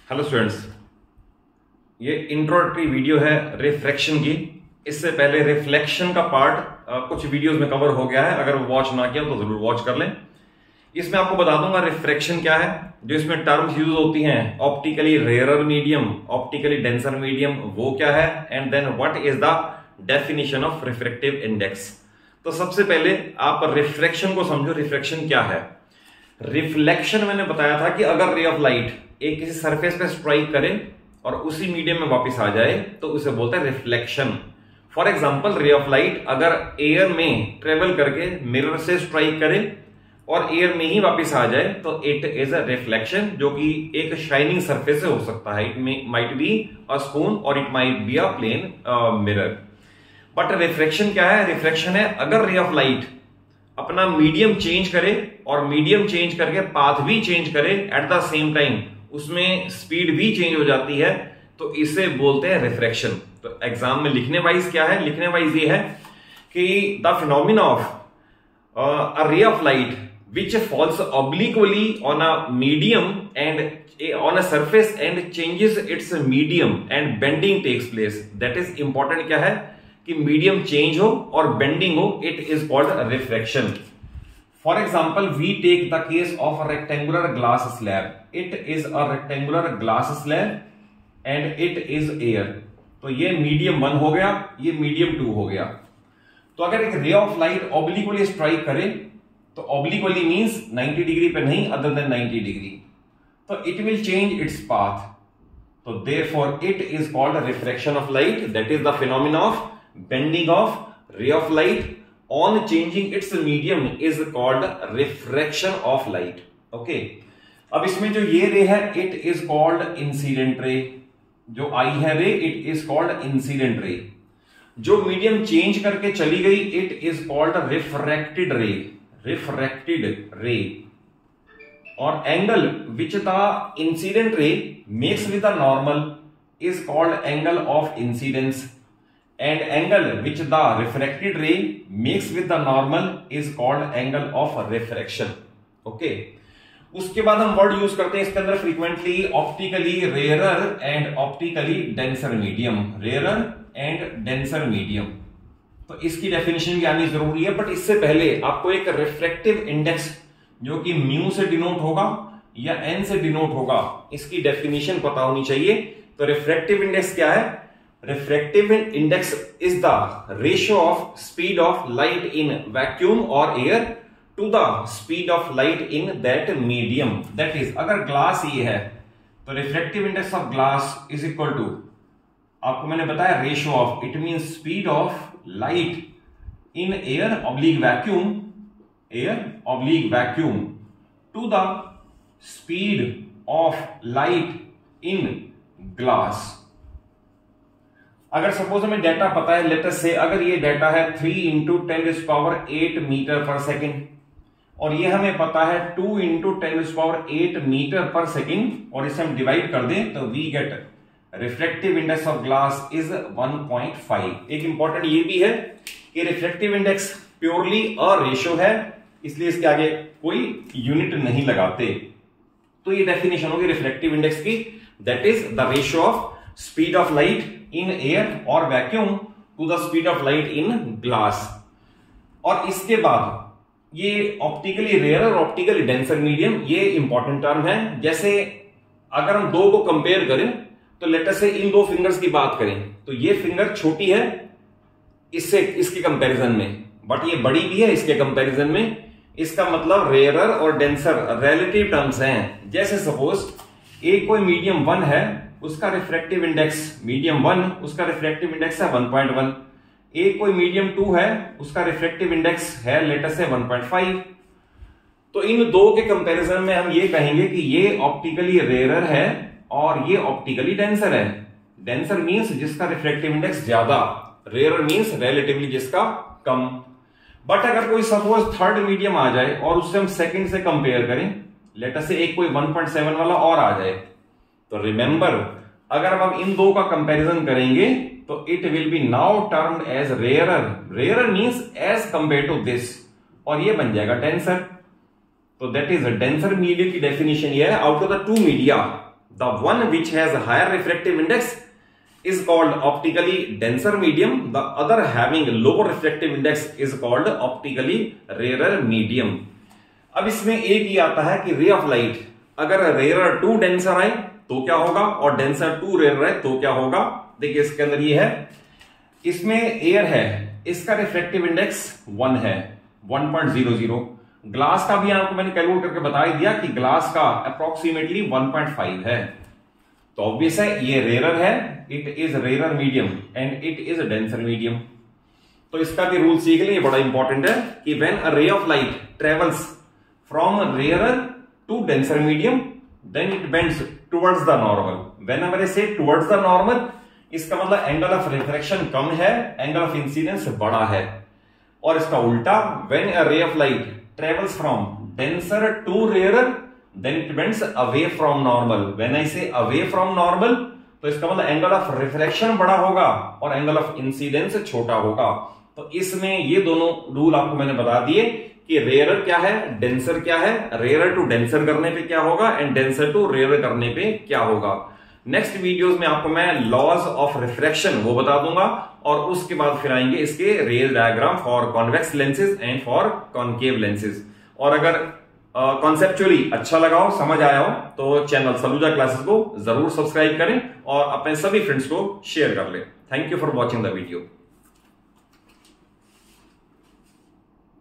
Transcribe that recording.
Hello students, ये introductory video है refraction की। इससे पहले रिफ्लेक्शन का पार्ट कुछ वीडियोस में कवर हो गया है। अगर वॉच ना किया तो जरूर वॉच कर लें। इसमें आपको बता दूंगा रिफ्रैक्शन क्या है, जो इसमें टर्म्स यूज होती हैं। Optically rarer medium, optically denser medium, वो क्या है, and then what is the definition of refractive index. तो सबसे पहले आप रिफ्रैक्शन को समझो। रिफ्रैक्शन क्या है? रिफ्लेक्शन मैंने बताया था कि अगर रे ऑफ लाइट एक किसी सरफेस पे स्ट्राइक करे और उसी मीडियम में वापस आ जाए तो उसे बोलते हैं reflection. For example, ray of light अगर एयर में ट्रेवल करके मिरर से स्ट्राइक करे और एयर में ही वापस आ जाए तो इट इज अ रिफ्लेक्शन, जो कि एक शाइनिंग सरफेस से हो सकता है। It might be a spoon और it might be a plane mirror. But refraction क्या है? रिफ्रैक्शन है अगर रे ऑफ लाइट अपना मीडियम चेंज करे और मीडियम चेंज करके पाथ भी चेंज करे एट द सेम टाइम, उसमें स्पीड भी चेंज हो जाती है, तो इसे बोलते हैं रिफ्रैक्शन। तो एग्जाम में लिखने वाइज क्या है? लिखने वाइज ये है कि the phenomena of a ray of light which falls obliquely on a medium and on a surface and changes its medium and bending takes place. That is important क्या है कि मीडियम चेंज हो और bending हो, it is called refraction. For example, we take the case of a rectangular glass slab. It is a rectangular glass slab and it is air. तो ये medium 1 हो गया, ये मीडियम 2 हो गया। तो अगर एक रे ऑफ लाइट ऑब्लिक्वली स्ट्राइक करे तो ऑब्लिक्वली मींस 90 डिग्री पे नहीं, अदर देन 90 डिग्री, तो it will change its path. तो therefore it is called refraction of light. That is the phenomena of bending of ray of light on changing its medium is called refraction of light. Okay, अब इसमें जो ये रे है it is called incident ray। जो आई है रे it is called incident ray। जो मीडियम चेंज करके चली गई it is called refracted ray। refracted ray। और angle which the incident ray makes with the normal is called angle of incidence, and angle which the refracted ray makes with the normal is called angle of refraction. Okay, उसके बाद हम word use करते हैं इसके अंदर frequently, optically rarer and optically denser medium. Rarer and denser medium, तो इसकी definition भी आनी जरूरी है। बट इससे पहले आपको एक रिफ्रैक्टिव इंडेक्स जो कि म्यू से डिनोट होगा या एन से डिनोट होगा, इसकी डेफिनेशन पता होनी चाहिए। तो रिफ्रैक्टिव इंडेक्स क्या है? Refractive index is the ratio of speed of light in vacuum or air to the speed of light in that medium. That is, अगर ग्लास ये है तो refractive index of glass is equal to, आपको मैंने बताया ratio of, it mean speed of light in air oblique vacuum, air oblique vacuum to the speed of light in glass. अगर suppose हमें data पता है, लेट अस से अगर ये डाटा है 3 × 10⁸ मीटर पर सेकेंड और ये हमें पता है 2 × 10⁸ मीटर पर सेकेंड, और इसे हम डिवाइड कर दें तो we get refractive index of glass is 1.5। एक इंपॉर्टेंट ये भी है कि refractive index purely a ratio है, इसलिए इसके आगे कोई यूनिट नहीं लगाते। तो ये डेफिनेशन होगी रिफ्रैक्टिव इंडेक्स की, that is the ratio of speed of light in air और vacuum to the speed of light in glass. और इसके बाद ये ऑप्टिकली रेयर और ऑप्टिकली डेंसर मीडियम, ये इंपॉर्टेंट टर्म है। जैसे अगर हम दो को कंपेयर करें तो लेट अस से इन दो फिंगर्स की बात करें तो ये फिंगर छोटी है इससे, इसके कंपैरिजन में, बट ये बड़ी भी है इसके कंपैरिजन में। इसका मतलब रेयरर और डेंसर रिलेटिव टर्म्स हैं। जैसे सपोज एक कोई मीडियम 1 है, उसका रिफ्रैक्टिव इंडेक्स मीडियम 1, उसका रिफ्रैक्टिव इंडेक्स है 1.1। एक कोई मीडियम 2 है, उसका रिफ्रैक्टिव इंडेक्स है लेट अस से 1.5। तो इन दो के कंपैरिजन में हम ये कहेंगे कि ये ऑप्टिकली रेयरर है और ये ऑप्टिकली डेंसर है। डेंसर मींस जिसका रिफ्रैक्टिव इंडेक्स ज्यादा, रेयरर मींस रिलेटिवली जिसका कम। बट अगर कोई सपोज थर्ड मीडियम आ जाए और उससे हम सेकंड से कंपेयर करें, लेट अस से एक कोई 1.7 वाला और आ जाए, तो रिमेंबर अगर हम इन दो का कंपैरिजन करेंगे तो it will be now termed as rarer. Rarer means as compare to this, और ये बन जाएगा डेंसर। तो दैट इज डेंसर मीडिया की डेफिनेशन ये है, out of the two media the one which has higher refractive index is called optically denser medium, the other having lower refractive index is called optically rarer medium. अब इसमें एक ही आता है कि ray of light अगर rare to denser आए तो क्या होगा और डेंसर टू रेयर आए तो क्या होगा। देखिए इसके अंदर ये है, इसमें एयर है, इसका रिफ्रैक्टिव इंडेक्स 1 है 1.00। ग्लास का भी आपको मैंने कैलकुलेट करके बता ही दिया कि ग्लास का अप्रोक्सीमेटली 1.5 है, तो ऑब्वियस है ये रेयर है, it is rare medium and it is denser medium. तो इसका भी रूल सीख लें, ये बड़ा इंपॉर्टेंट है कि when a ray of light travels from rare to denser medium then it bends towards the normal. Whenever I say towards the normal, इसका मतलब एंगल ऑफ रिफ्रैक्शन कम है, एंगल ऑफ इंसिडेंस बड़ा है। और इसका उल्टा, when a ray of light travels from denser to rare then it bends away from normal. When I say away from normal, तो इसका मतलब एंगल ऑफ रिफ्रैक्शन बड़ा होगा और एंगल ऑफ इंसिडेंस छोटा होगा। तो इसमें ये दोनों रूल आपको मैंने बता दिए कि रेयर क्या है, डेंसर क्या है, रेयर टू डेंसर करने पे क्या होगा एंड डेंसर टू रेयर करने पे क्या होगा। नेक्स्ट वीडियोस में आपको मैं लॉज ऑफ रिफ्रैक्शन वो बता दूंगा और उसके बाद फिर आएंगे इसके ray diagram for convex lenses and for concave lenses. और अगर कॉन्सेप्चुअली अच्छा लगा हो, समझ आया हो, तो चैनल सलूजा क्लासेस को जरूर सब्सक्राइब करें और अपने सभी फ्रेंड्स को शेयर कर लें। Thank you for watching the video.